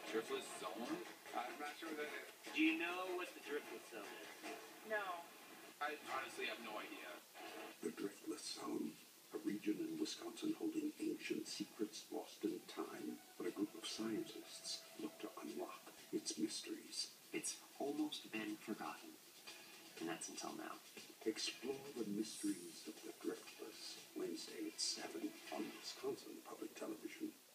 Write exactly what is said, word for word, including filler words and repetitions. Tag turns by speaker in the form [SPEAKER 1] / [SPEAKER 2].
[SPEAKER 1] Driftless zone? I'm not sure what that is.
[SPEAKER 2] Do you know what the Driftless Zone is?
[SPEAKER 3] No.
[SPEAKER 1] I honestly have no idea.
[SPEAKER 4] The Driftless Zone, a region in Wisconsin holding ancient secrets lost in time, but a group of scientists look to unlock its mysteries.
[SPEAKER 2] It's almost been forgotten, and that's until now.
[SPEAKER 4] Explore the mysteries of the Driftless, Wednesday at seven on Wisconsin Public Television.